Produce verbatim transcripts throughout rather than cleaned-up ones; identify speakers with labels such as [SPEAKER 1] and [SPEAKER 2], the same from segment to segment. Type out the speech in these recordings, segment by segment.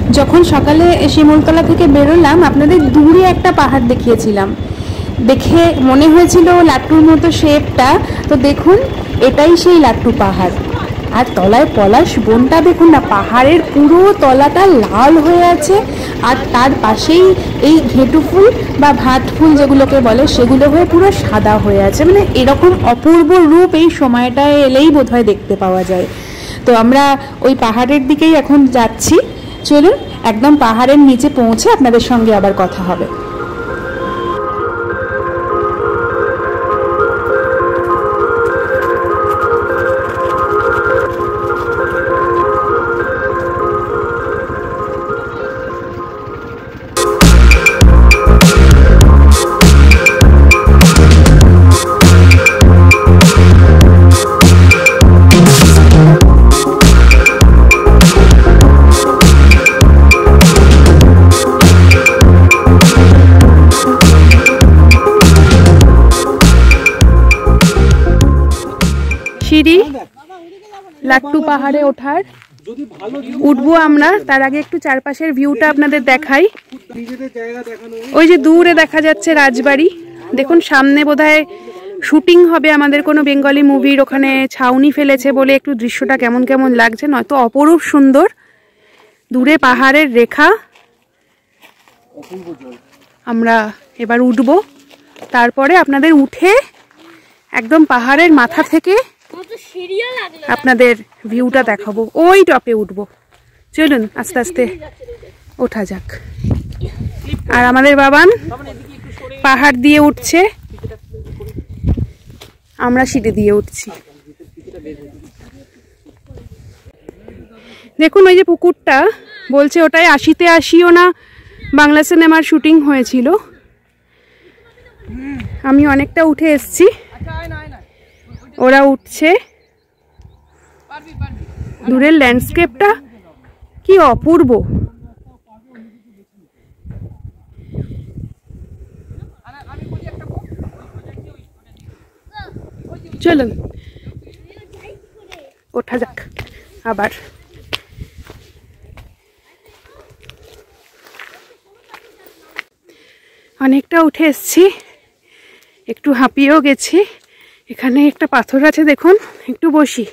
[SPEAKER 1] যখন সকালে শিমুলতলা থেকে বেরোলাম আপনাদের দূরে একটা পাহাড় দেখিয়েছিলাম, দেখে মনে হয়েছিল লাট্টুর মতো শেপটা। তো দেখুন এটাই সেই লাট্টু পাহাড়। আর তলায় পলাশ বনটা দেখুন না, পাহাড়ের পুরো তলাটা লাল হয়ে আছে। আর তার পাশেই এই ঘেটু ফুল বা ভাট ফুল যেগুলোকে বলে সেগুলো হয়ে পুরো সাদা হয়ে আছে। মানে এরকম অপূর্ব রূপ এই সময়টায় এলেই বোধহয় দেখতে পাওয়া যায়। তো আমরা ওই পাহাড়ের দিকেই এখন যাচ্ছি। চলুন একদম পাহাড়ের নিচে পৌঁছে আপনাদের সঙ্গে আবার কথা হবে। সিঁড়ি লাট্টু পাহাড়ে ওঠার, উঠবো আমরা। তার আগে একটু চারপাশের ভিউটা আপনাদের দেখাই। ওই যে দূরে দেখা যাচ্ছে রাজবাড়ি, দেখুন সামনে বোধহয় শুটিং হবে আমাদের কোনো বেঙ্গলি মুভির। ওখানে ছাউনি ফেলেছে বলে একটু দৃশ্যটা কেমন কেমন লাগছে, নয়তো অপরূপ সুন্দর। দূরে পাহাড়ের রেখা। আমরা এবার উঠবো, তারপরে আপনাদের উঠে একদম পাহাড়ের মাথা থেকে আপনাদের ভিউটা দেখাবো। ওই টপে উঠবো, চলুন আস্তে আস্তে ওঠা যাক। আর আমাদের বাবান পাহাড় দিয়ে উঠছে, আমরা সিঁড়ি দিয়ে উঠছি। দেখুন ওই যে পুকুরটা বলছে ওটাই আশিতে আসিও না বাংলা সিনেমার শুটিং হয়েছিল। আমি অনেকটা উঠে এসছি, ওরা উঠছে। দূরের ল্যান্ডস্কেপটা কি অপূর্ব। চলুন ওঠা যাক আবার। অনেকটা উঠে এসছি, একটু হাঁপিয়েও গেছি। এখানে একটা পাথর আছে দেখুন, একটু বসি।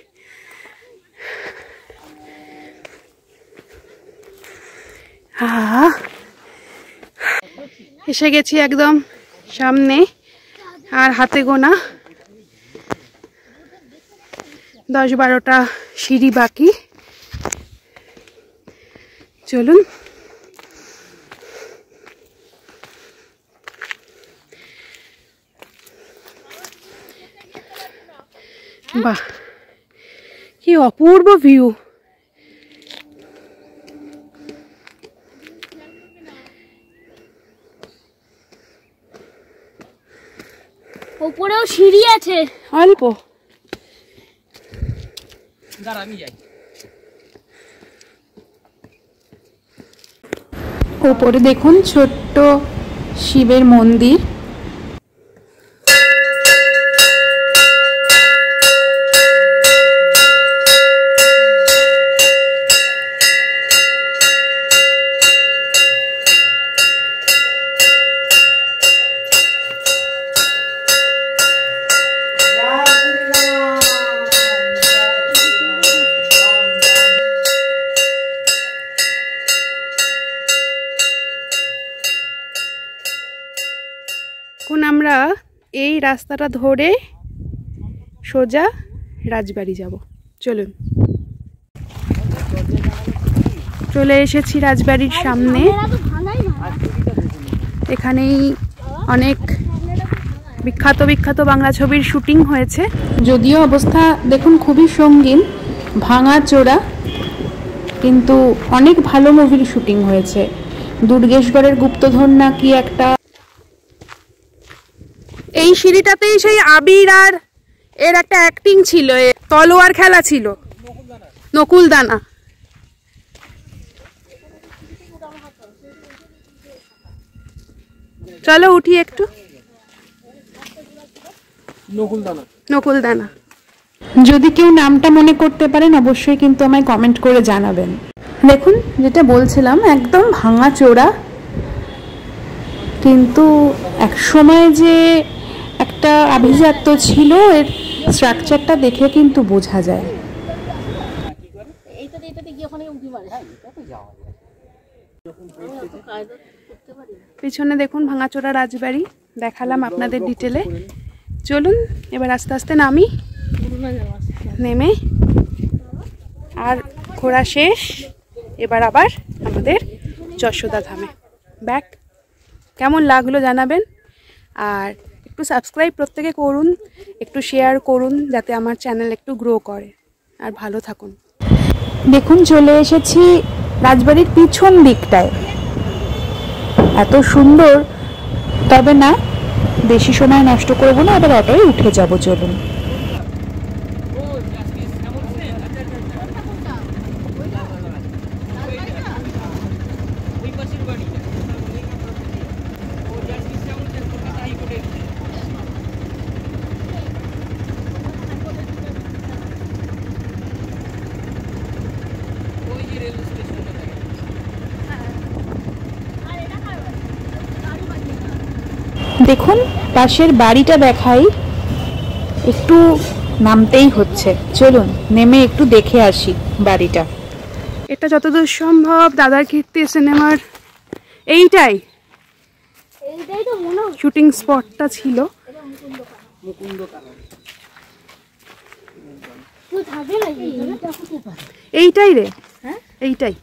[SPEAKER 1] আহ এসে গেছি একদম সামনে, আর হাতে গোনা দশ বারোটা সিঁড়ি বাকি। চলুন বাহ কি অপূর্ব ভিউ।
[SPEAKER 2] উপরেও সিঁড়ি আছে
[SPEAKER 1] অল্প। উপরে দেখুন ছোট্ট শিবের মন্দির। এখন আমরা এই রাস্তাটা ধরে সোজা রাজবাড়ি যাব। চলুন চলে এসেছি রাজবাড়ির সামনে। এখানেই অনেক বিখ্যাত বিখ্যাত বাংলা ছবির শুটিং হয়েছে। যদিও অবস্থা দেখুন খুবই সঙ্গীন, ভাঙা চোরা, কিন্তু অনেক ভালো মুভির শুটিং হয়েছে। দুর্গেশগড়ের গুপ্তধন না কি একটা। এই সিঁড়িটাতেই সেই আবির আর এর একটা অ্যাক্টিং ছিল, তলোয়ার খেলা ছিল, নকুলদানা। চলো উঠি একটু। নকুলদানা নকুলদানা যদি কেউ নামটা মনে করতে পারেন অবশ্যই কিন্তু আমায় কমেন্ট করে জানাবেন। দেখুন যেটা বলছিলাম একদম ভাঙাচোরা, কিন্তু এক সময় যে একটা আভিজাত্য ছিল এর স্ট্রাকচারটা দেখে কিন্তু বোঝা যায়। পিছনে দেখুন ভাঙাচোরা রাজবাড়ি, দেখালাম আপনাদের ডিটেলে। চলুন এবার আস্তে আস্তে নামি, নেমে আর ঘোরা শেষ, এবার আবার আমাদের যশোদা ধামে ব্যাক। কেমন লাগলো জানাবেন, আর একটু সাবস্ক্রাইব প্রত্যেকে করুন, একটু শেয়ার করুন যাতে আমার চ্যানেল একটু গ্রো করে। আর ভালো থাকুন। দেখুন চলে এসেছি রাজবাড়ির পিছন দিকটায়, এত সুন্দর। তবে না, বেশি সময় নষ্ট করবো না, এবার অটোয় উঠে যাবো। চলুন। দেখুন পাশের বাড়িটা দেখাই, একটু নামতেই হচ্ছে। চলুন নেমে একটু দেখে আসি বাড়িটা। এটা যতদূর সম্ভব দাদার কীর্তি সিনেমার এইটাই শুটিং স্পটটা ছিল। এইটাই রে, এইটাই।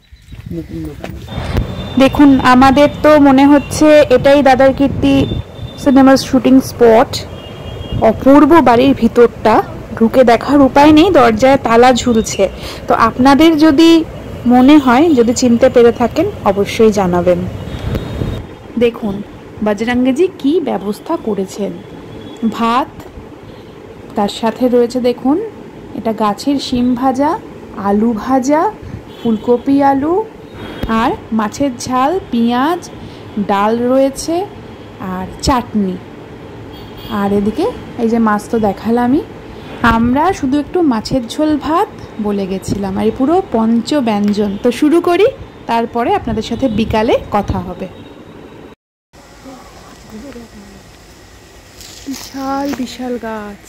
[SPEAKER 1] দেখুন আমাদের তো মনে হচ্ছে এটাই দাদার কীর্তি সিনেমার শুটিং স্পট। অপূর্ব বাড়ির ভিতরটা, ঢুকে দেখার উপায় নেই, দরজায় তালা ঝুলছে। তো আপনাদের যদি মনে হয়, যদি চিনতে পেরে থাকেন অবশ্যই জানাবেন। দেখুন বজরঙ্গজি কি ব্যবস্থা করেছেন, ভাত, তার সাথে রয়েছে দেখুন এটা গাছের শিম ভাজা, আলু ভাজা, ফুলকপি আলু, আর মাছের ঝাল, পেঁয়াজ, ডাল রয়েছে, আর চাটনি। আর এদিকে এই যে মাছ তো দেখালামই। আমরা শুধু একটু মাছের ঝোল ভাত বলে গেছিলাম, আর পুরো পঞ্চ ব্যঞ্জন। তো শুরু করি, তারপরে আপনাদের সাথে বিকালে কথা হবে। বিশাল বিশাল গাছ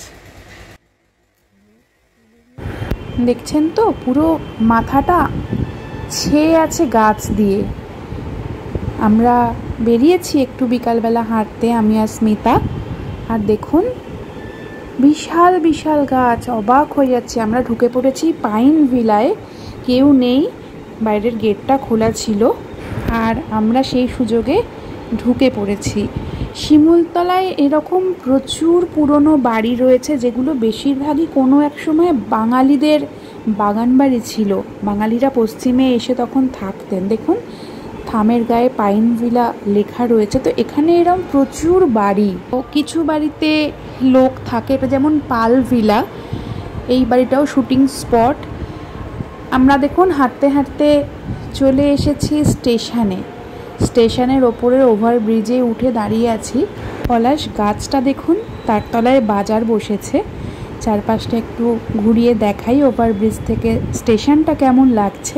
[SPEAKER 1] দেখছেন তো, পুরো মাথাটা ছেয়ে আছে গাছ দিয়ে। আমরা বেরিয়েছি একটু বিকালবেলা হাঁটতে, আমি আর স্মিতা। আর দেখুন বিশাল বিশাল গাছ, অবাক হয়ে যাচ্ছে। আমরা ঢুকে পড়েছি পাইন ভিলায়, কেউ নেই, বাইরের গেটটা খোলা ছিল, আর আমরা সেই সুযোগে ঢুকে পড়েছি। শিমুলতলায় এরকম প্রচুর পুরনো বাড়ি রয়েছে, যেগুলো বেশিরভাগই কোনো এক সময় বাঙালিদের বাগান বাড়ি ছিল। বাঙালিরা পশ্চিমে এসে তখন থাকতেন। দেখুন থামের গায়ে পাইন ভিলা লেখা রয়েছে। তো এখানে এরকম প্রচুর বাড়ি, ও কিছু বাড়িতে লোক থাকে, এটা যেমন পাল ভিলা, এই বাড়িটাও শুটিং স্পট। আমরা দেখুন হাঁটতে হাঁটতে চলে এসেছি স্টেশনে। স্টেশনের ওপরের ওভারব্রিজে উঠে দাঁড়িয়ে আছি। পলাশ গাছটা দেখুন, তার তলায় বাজার বসেছে। চারপাশটা একটু ঘুরিয়ে দেখাই ওভারব্রিজ থেকে স্টেশনটা কেমন লাগছে।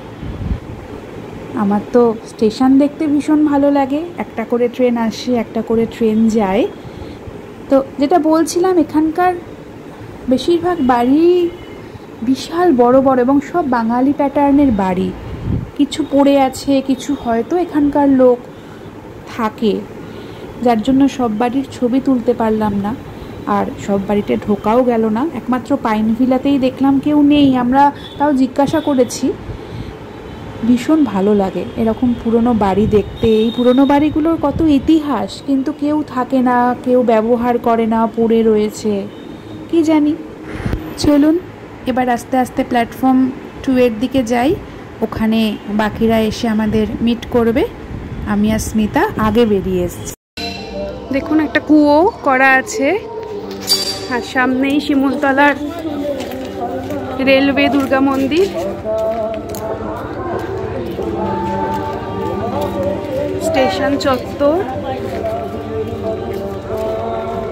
[SPEAKER 1] আমার তো স্টেশন দেখতে ভীষণ ভালো লাগে, একটা করে ট্রেন আসে, একটা করে ট্রেন যায়। তো যেটা বলছিলাম, এখানকার বেশিরভাগ বাড়ি বিশাল বড় বড় এবং সব বাঙালি প্যাটার্নের বাড়ি। কিছু পড়ে আছে, কিছু হয়তো এখানকার লোক থাকে, যার জন্য সব বাড়ির ছবি তুলতে পারলাম না, আর সব বাড়িতে ঢোকাও গেল না। একমাত্র পাইন ভিলাতেই দেখলাম কেউ নেই, আমরা তাও জিজ্ঞাসা করেছি। ভীষণ ভালো লাগে এরকম পুরনো বাড়ি দেখতে। এই পুরনো বাড়িগুলোর কত ইতিহাস, কিন্তু কেউ থাকে না, কেউ ব্যবহার করে না, পড়ে রয়েছে, কি জানি। চলুন এবার আস্তে আস্তে প্ল্যাটফর্ম টু এর দিকে যাই, ওখানে বাকিরা এসে আমাদের মিট করবে। আমি আর স্মিতা আগে বেরিয়ে এসেছি। দেখুন একটা কুয়ো করা আছে, আর সামনেই শিমুলতলার রেলওয়ে দুর্গা মন্দির। স্টেশন চত্বর,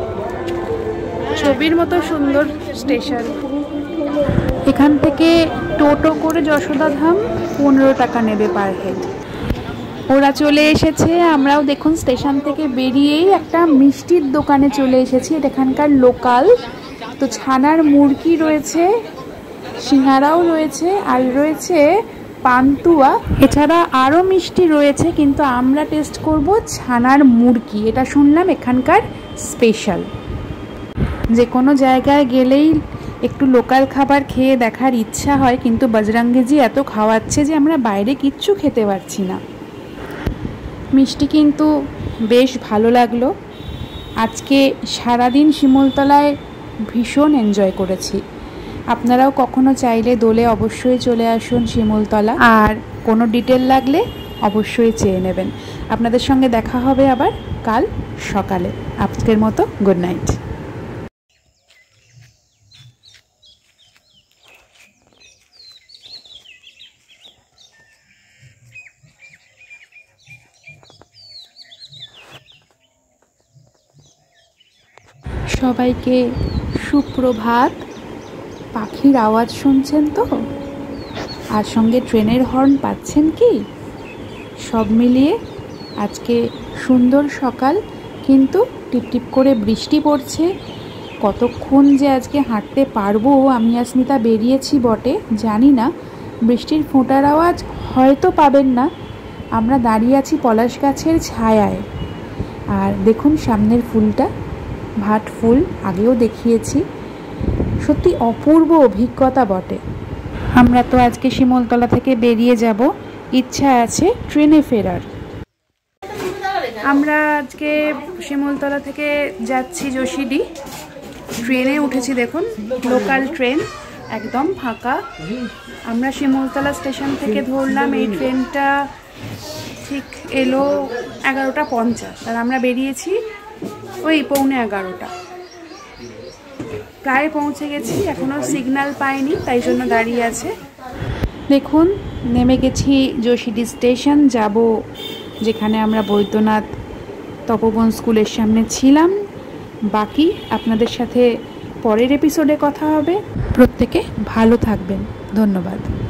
[SPEAKER 1] ছবির মতো সুন্দর স্টেশন। এখান থেকে টোটো করে যশোদা ধাম পনেরো টাকা নেবে পার হেড। ওরা চলে এসেছে, আমরাও দেখুন স্টেশন থেকে বেরিয়েই একটা মিষ্টির দোকানে চলে এসেছি। এটা এখানকার লোকাল, তো ছানার মুরগি রয়েছে, সিঙ্গারাও রয়েছে, আর রয়েছে পান্তুয়া, এছাড়া আরও মিষ্টি রয়েছে, কিন্তু আমরা টেস্ট করব ছানার মুরগি। এটা শুনলাম এখানকার স্পেশাল। যে কোনো জায়গায় গেলেই একটু লোকাল খাবার খেয়ে দেখার ইচ্ছা হয়, কিন্তু বজরঙ্গিজি এত খাওয়াচ্ছে যে আমরা বাইরে কিচ্ছু খেতে পারছি না। মিষ্টি কিন্তু বেশ ভালো লাগলো। আজকে সারাদিন শিমুলতলায় ভীষণ এনজয় করেছি। আপনারাও কখনো চাইলে দোলে অবশ্যই চলে আসুন শিমুলতলা, আর কোনো ডিটেল লাগলে অবশ্যই চেয়ে নেবেন। আপনাদের সঙ্গে দেখা হবে আবার কাল সকালে। আজকের মতো গুড নাইট। সবাইকে সুপ্রভাত। পাখির আওয়াজ শুনছেন তো, আর সঙ্গে ট্রেনের হর্ন পাচ্ছেন কি? সব মিলিয়ে আজকে সুন্দর সকাল, কিন্তু টিপটিপ করে বৃষ্টি পড়ছে। কতক্ষণ যে আজকে হাঁটতে পারবো, আমি আর স্মিতা বেরিয়েছি বটে, জানি না। বৃষ্টির ফোঁটার আওয়াজ হয়তো পাবেন না। আমরা দাঁড়িয়ে আছি পলাশ গাছের ছায়ায়। আর দেখুন সামনের ফুলটা, ভাট ফুল, আগেও দেখিয়েছি। সত্যি অপূর্ব অভিজ্ঞতা বটে। আমরা তো আজকে শিমুলতলা থেকে বেরিয়ে যাব, ইচ্ছা আছে ট্রেনে ফেরার। আমরা আজকে শিমুলতলা থেকে যাচ্ছি যশিডি। ট্রেনে উঠেছি, দেখুন লোকাল ট্রেন, একদম ফাঁকা। আমরা শিমুলতলা স্টেশন থেকে ধরলাম এই ট্রেনটা, ঠিক এলো এগারোটা পঞ্চাশ, আর আমরা বেরিয়েছি ওই পৌনে এগারোটা। প্রায় পৌঁছে গেছি, এখনও সিগন্যাল পাইনি, তাই জন্য দাঁড়িয়ে আছে। দেখুন নেমে গেছি যশিডি স্টেশন, যাব যেখানে আমরা বৈদ্যনাথ তপবন স্কুলের সামনে ছিলাম। বাকি আপনাদের সাথে পরের এপিসোডে কথা হবে। প্রত্যেকে ভালো থাকবেন, ধন্যবাদ।